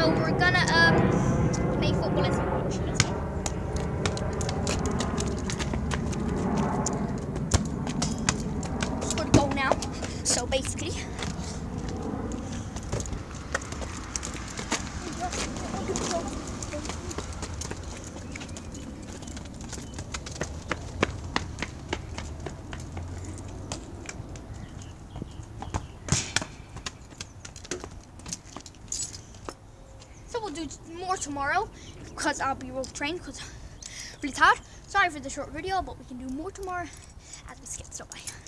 So we're gonna play football. Let's go. Scored a goal now. So basically. So we'll do more tomorrow because I'll be rope trained because I'm really tired. Sorry for the short video, but we can do more tomorrow as we skip. So bye.